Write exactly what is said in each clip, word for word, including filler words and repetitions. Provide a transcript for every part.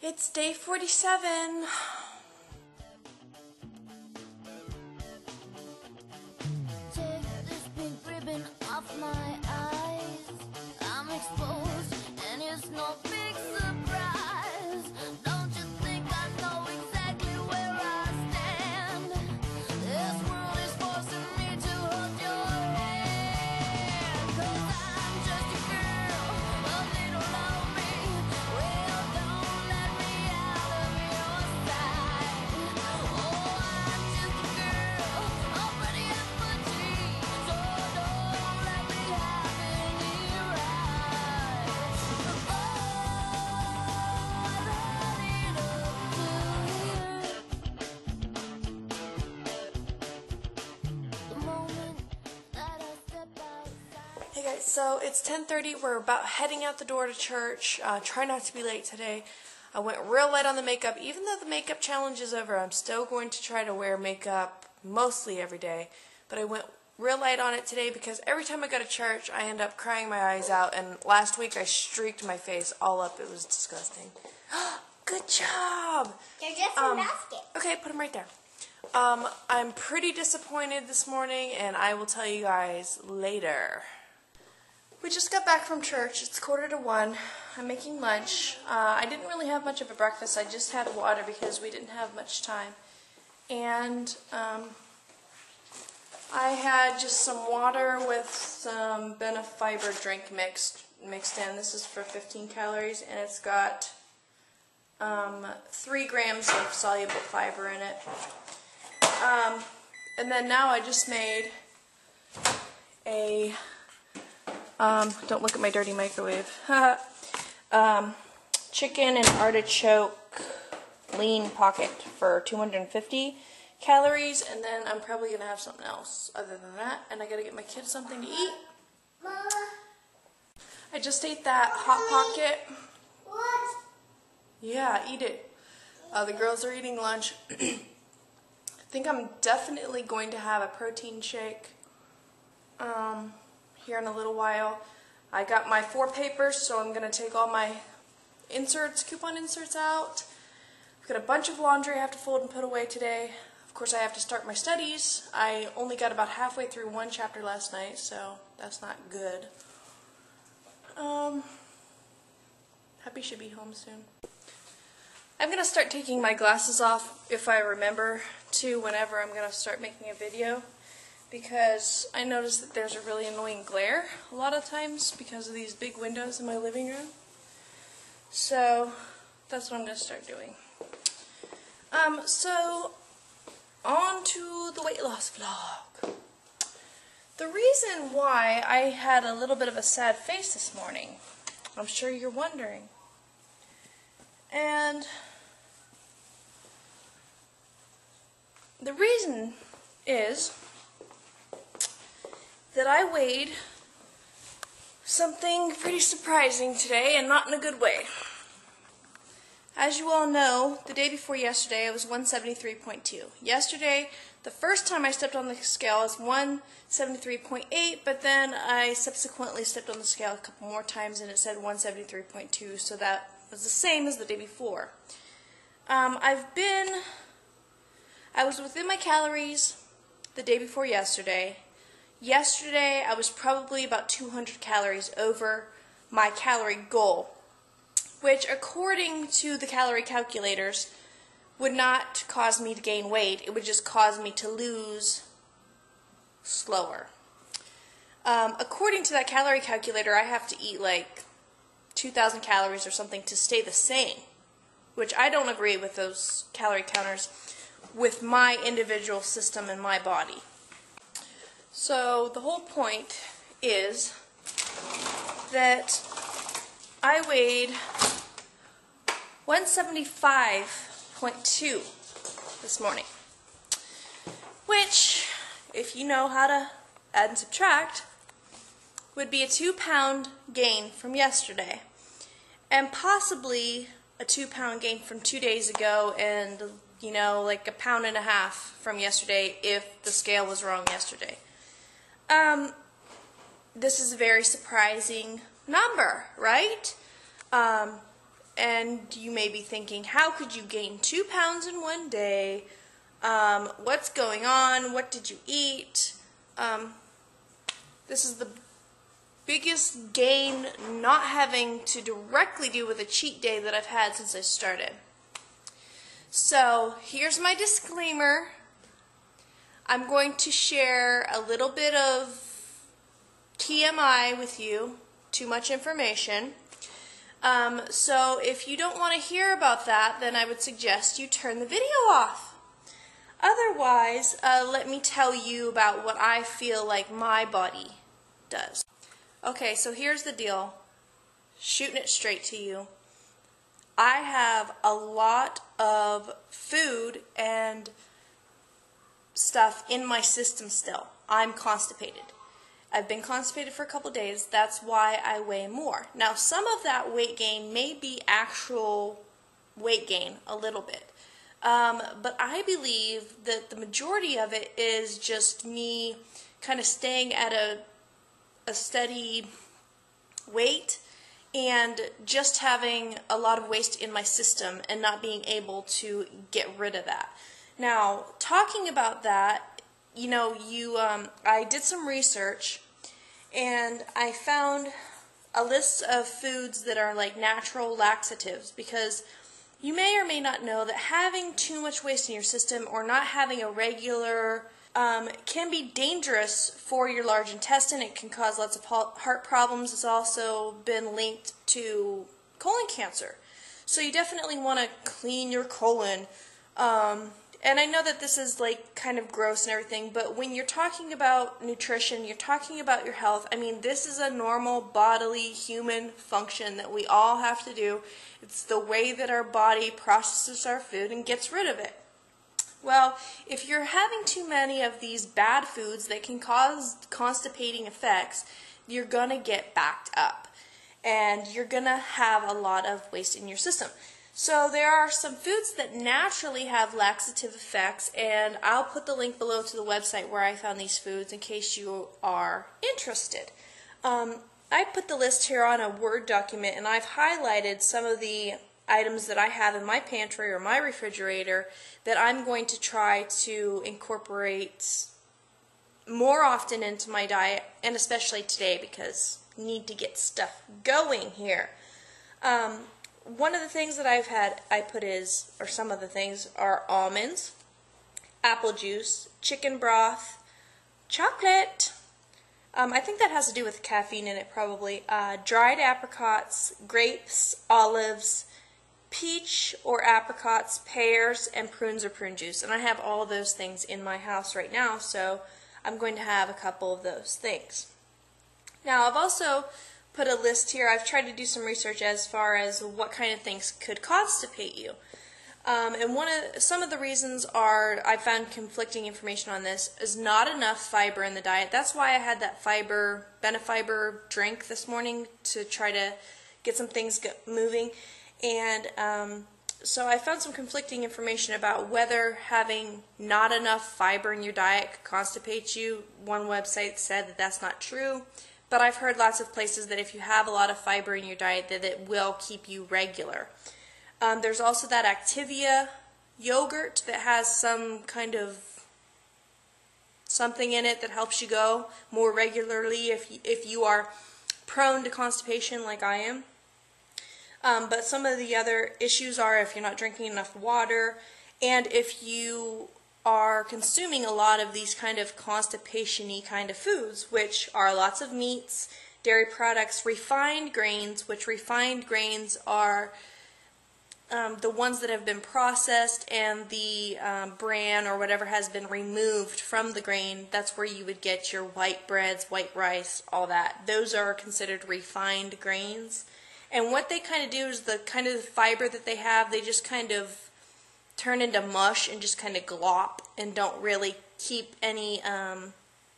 It's day forty-seven. Take this pink ribbon off my eyes. I'm exposed and it's no big surprise. Don't you think I know exactly where I stand? This world is forcing me to hold your hand. 'Cause I'm just a girl, a little lonely. Well, don't let me out of your sight. Oh, I'm just a girl, already up for tea. So don't let me have any rights. Oh, I've had it up to here. The moment that I step outside. Hey guys, so it's ten thirty. We're about heading out the door to church. Uh, try not to be late today. I went real light on the makeup. Even though the makeup challenge is over, I'm still going to try to wear makeup mostly every day. But I went real light on it today because every time I go to church, I end up crying my eyes out. And last week, I streaked my face all up. It was disgusting. Good job! They're just Um, in basket. Okay, put them right there. Um, I'm pretty disappointed this morning, and I will tell you guys later. We just got back from church. It's quarter to one. I'm making lunch. Uh, I didn't really have much of a breakfast. I just had water because we didn't have much time. And um, I had just some water with some Benefiber drink mixed mixed in. This is for fifteen calories, and it's got um, three grams of soluble fiber in it. Um, and then now I just made a, um, don't look at my dirty microwave, um, chicken and artichoke lean pocket for two hundred fifty calories, and then I'm probably going to have something else other than that, and I got to get my kids something to eat. I just ate that Hot Pocket. What? Yeah, eat it. Uh, the girls are eating lunch. I think I'm definitely going to have a protein shake um, here in a little while. I got my four papers, so I'm going to take all my inserts, coupon inserts out. I've got a bunch of laundry I have to fold and put away today. Of course, I have to start my studies. I only got about halfway through one chapter last night, so that's not good. Um, Happy should be home soon. I'm going to start taking my glasses off if I remember to whenever I'm going to start making a video, because I notice that there's a really annoying glare a lot of times because of these big windows in my living room. So that's what I'm going to start doing. Um, so on to the weight loss vlog. The reason why I had a little bit of a sad face this morning, I'm sure you're wondering. And the reason is that I weighed something pretty surprising today, and not in a good way. As you all know, the day before yesterday I was one seventy-three point two. Yesterday, the first time I stepped on the scale, I was one seventy-three point eight, but then I subsequently stepped on the scale a couple more times and it said one seventy-three point two, so that was the same as the day before. Um, I've been, I was within my calories the day before yesterday. Yesterday, I was probably about two hundred calories over my calorie goal, which according to the calorie calculators would not cause me to gain weight. It would just cause me to lose slower. Um, according to that calorie calculator, I have to eat like two thousand calories or something to stay the same, which I don't agree with those calorie counters with my individual system and my body. So the whole point is that I weighed one seventy-five point two this morning, which, if you know how to add and subtract, would be a two pound gain from yesterday, and possibly a two pound gain from two days ago, and, you know, like a pound and a half from yesterday if the scale was wrong yesterday. Um, this is a very surprising number, right? Um, and you may be thinking, how could you gain two pounds in one day? Um, what's going on? What did you eat? Um, this is the biggest gain not having to directly do with a cheat day that I've had since I started. So here's my disclaimer. I'm going to share a little bit of T M I with you, too much information. Um, so if you don't want to hear about that, then I would suggest you turn the video off. Otherwise, uh, let me tell you about what I feel like my body does. Okay, so here's the deal. Shooting it straight to you. I have a lot of food and stuff in my system still. I'm constipated. I've been constipated for a couple days. That's why I weigh more. Now, some of that weight gain may be actual weight gain, a little bit. Um, but I believe that the majority of it is just me kind of staying at a, a steady weight and just having a lot of waste in my system and not being able to get rid of that. Now, talking about that, you know, you, um, I did some research and I found a list of foods that are like natural laxatives, because you may or may not know that having too much waste in your system or not having a regular um, can be dangerous for your large intestine. It can cause lots of heart problems. It's also been linked to colon cancer. So you definitely want to clean your colon. Um, and I know that this is like kind of gross and everything, but when you're talking about nutrition, you're talking about your health. I mean, this is a normal bodily human function that we all have to do. It's the way that our body processes our food and gets rid of it. Well, if you're having too many of these bad foods that can cause constipating effects, you're going to get backed up. And you're going to have a lot of waste in your system. So there are some foods that naturally have laxative effects, and I'll put the link below to the website where I found these foods in case you are interested. Um, I put the list here on a Word document, and I've highlighted some of the items that I have in my pantry or my refrigerator that I'm going to try to incorporate more often into my diet, and especially today because I need to get stuff going here. Um, one of the things that I've had, I put is, or some of the things are almonds, apple juice, chicken broth, chocolate. Um, I think that has to do with caffeine in it probably. Uh, dried apricots, grapes, olives, peach or apricots, pears, and prunes or prune juice. And I have all those things in my house right now, so I'm going to have a couple of those things. Now, I've also put a list here. I've tried to do some research as far as what kind of things could constipate you. Um, and one of some of the reasons are, I found conflicting information on this, is not enough fiber in the diet. That's why I had that fiber, Benefiber drink this morning to try to get some things go moving. And um, so I found some conflicting information about whether having not enough fiber in your diet could constipate you. One website said that that's not true, but I've heard lots of places that if you have a lot of fiber in your diet, that it will keep you regular. Um, there's also that Activia yogurt that has some kind of something in it that helps you go more regularly if you, if you are prone to constipation like I am. Um, but some of the other issues are if you're not drinking enough water, and if you are consuming a lot of these kind of constipation-y kind of foods, which are lots of meats, dairy products, refined grains, which refined grains are um, the ones that have been processed and the um, bran or whatever has been removed from the grain. That's where you would get your white breads, white rice, all that. Those are considered refined grains. And what they kind of do is the kind of fiber that they have, they just kind of turn into mush and just kind of glop and don't really keep any um,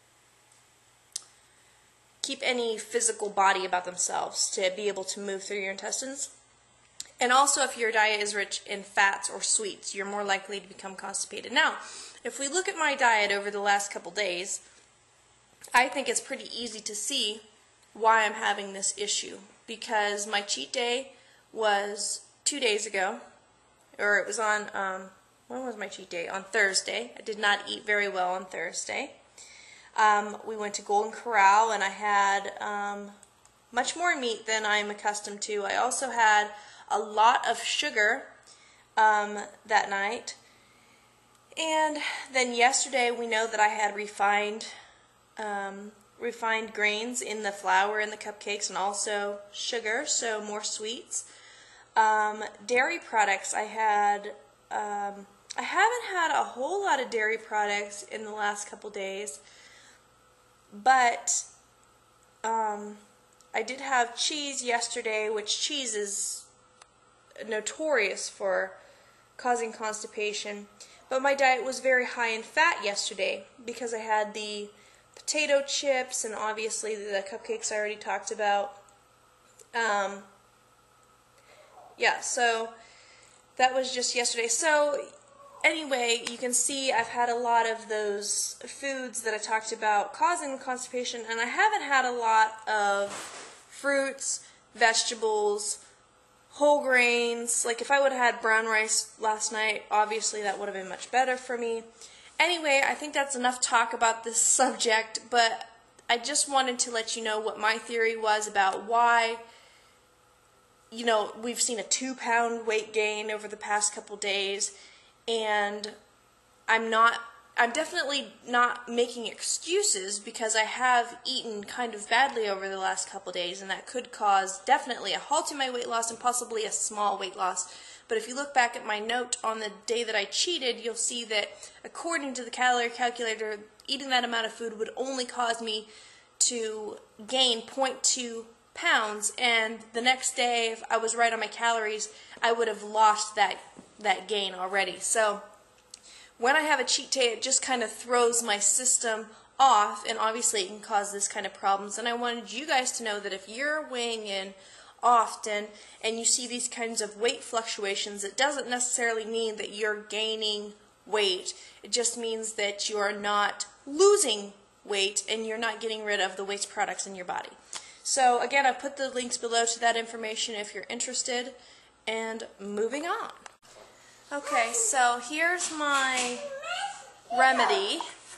keep any physical body about themselves to be able to move through your intestines. And also, if your diet is rich in fats or sweets, you're more likely to become constipated. Now, if we look at my diet over the last couple days, I think it's pretty easy to see why I'm having this issue. Because my cheat day was two days ago, or it was on, um, when was my cheat day? On Thursday. I did not eat very well on Thursday. Um, we went to Golden Corral, and I had um, much more meat than I'm accustomed to. I also had a lot of sugar um, that night. And then yesterday we know that I had refined um, refined grains in the flour in the cupcakes, and also sugar, so more sweets. Um, dairy products, I had, um, I haven't had a whole lot of dairy products in the last couple days, but um, I did have cheese yesterday, which cheese is notorious for causing constipation. But my diet was very high in fat yesterday because I had the potato chips and obviously the cupcakes I already talked about. Um, yeah, so that was just yesterday. So anyway, you can see I've had a lot of those foods that I talked about causing constipation, and I haven't had a lot of fruits, vegetables, whole grains. Like if I would have had brown rice last night, obviously that would have been much better for me. Anyway, I think that's enough talk about this subject, but I just wanted to let you know what my theory was about why, you know, we've seen a two pound weight gain over the past couple days, and I'm not, I'm definitely not making excuses because I have eaten kind of badly over the last couple days, and that could cause definitely a halt in my weight loss and possibly a small weight loss. But if you look back at my note on the day that I cheated, you'll see that according to the calorie calculator, eating that amount of food would only cause me to gain zero point two pounds, and the next day, if I was right on my calories, I would have lost that, that gain already. So when I have a cheat day, it just kind of throws my system off, and obviously it can cause this kind of problems. And I wanted you guys to know that if you're weighing in often and you see these kinds of weight fluctuations, it doesn't necessarily mean that you're gaining weight. It just means that you are not losing weight and you're not getting rid of the waste products in your body. So again, I've put the links below to that information if you're interested. And moving on. Okay, so here's my remedy.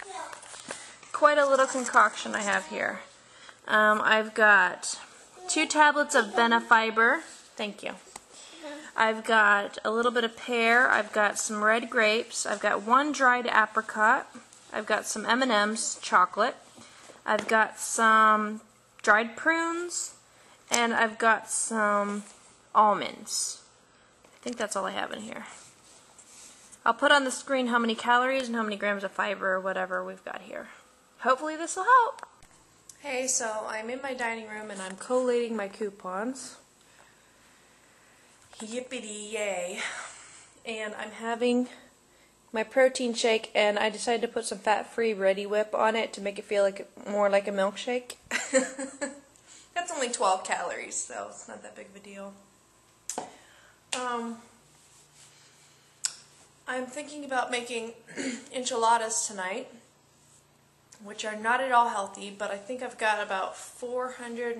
Quite a little concoction I have here. Um, I've got two tablets of Benefiber. Thank you. I've got a little bit of pear. I've got some red grapes. I've got one dried apricot. I've got some M and M's chocolate. I've got some dried prunes. And I've got some almonds. I think that's all I have in here. I'll put on the screen how many calories and how many grams of fiber or whatever we've got here. Hopefully this will help. Hey, so I'm in my dining room and I'm collating my coupons. Yippity yay. And I'm having my protein shake, and I decided to put some fat-free Ready Whip on it to make it feel like more like a milkshake. That's only twelve calories, so it's not that big of a deal. Um, I'm thinking about making enchiladas tonight, which are not at all healthy, but I think I've got about four hundred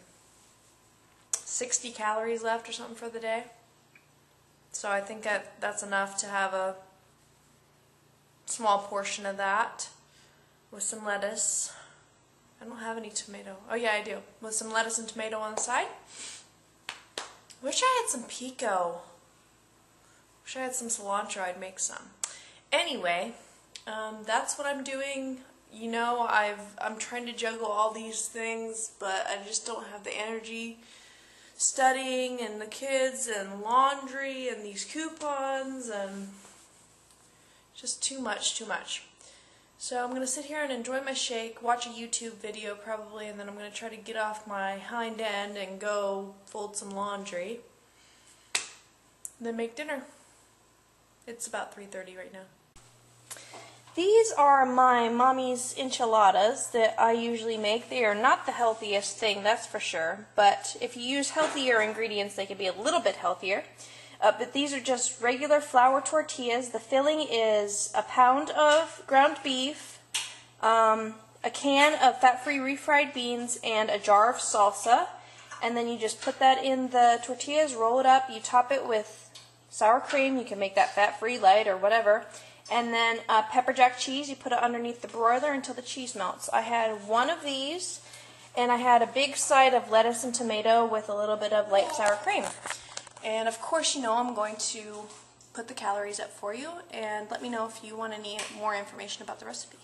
sixty calories left or something for the day. So I think that that's enough to have a small portion of that with some lettuce. I don't have any tomato. Oh yeah, I do. With some lettuce and tomato on the side. Wish I had some pico. Wish I had some cilantro. I'd make some. Anyway, um, that's what I'm doing. You know, I've, I'm trying to juggle all these things, but I just don't have the energy. Studying and the kids and laundry and these coupons and just too much, too much. So I'm going to sit here and enjoy my shake, watch a YouTube video probably, and then I'm going to try to get off my hind end and go fold some laundry. And then make dinner. It's about three thirty right now. These are my mommy's enchiladas that I usually make. They are not the healthiest thing, that's for sure. But if you use healthier ingredients, they can be a little bit healthier. Uh, but these are just regular flour tortillas. The filling is a pound of ground beef, um, a can of fat-free refried beans, and a jar of salsa. and then you just put that in the tortillas, roll it up, you top it with sour cream, you can make that fat-free, light, or whatever, and then uh, pepper jack cheese, you put it underneath the broiler until the cheese melts. I had one of these, and I had a big side of lettuce and tomato with a little bit of light sour cream. And of course, you know, I'm going to put the calories up for you, and let me know if you want any more information about the recipe.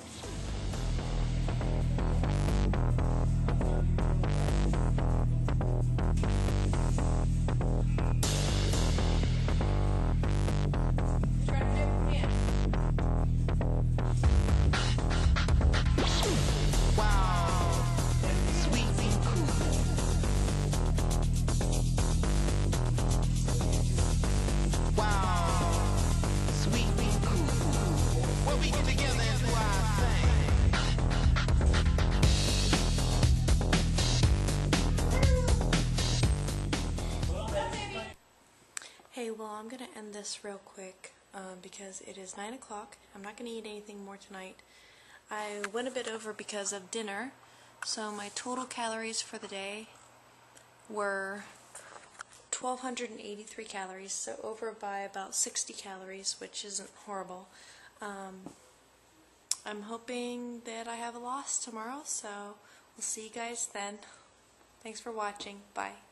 Hey, well, I'm going to end this real quick um, because it is nine o'clock. I'm not going to eat anything more tonight. I went a bit over because of dinner, so my total calories for the day were one thousand two hundred eighty-three calories, so over by about sixty calories, which isn't horrible. Um, I'm hoping that I have a loss tomorrow, so we'll see you guys then. Thanks for watching. Bye.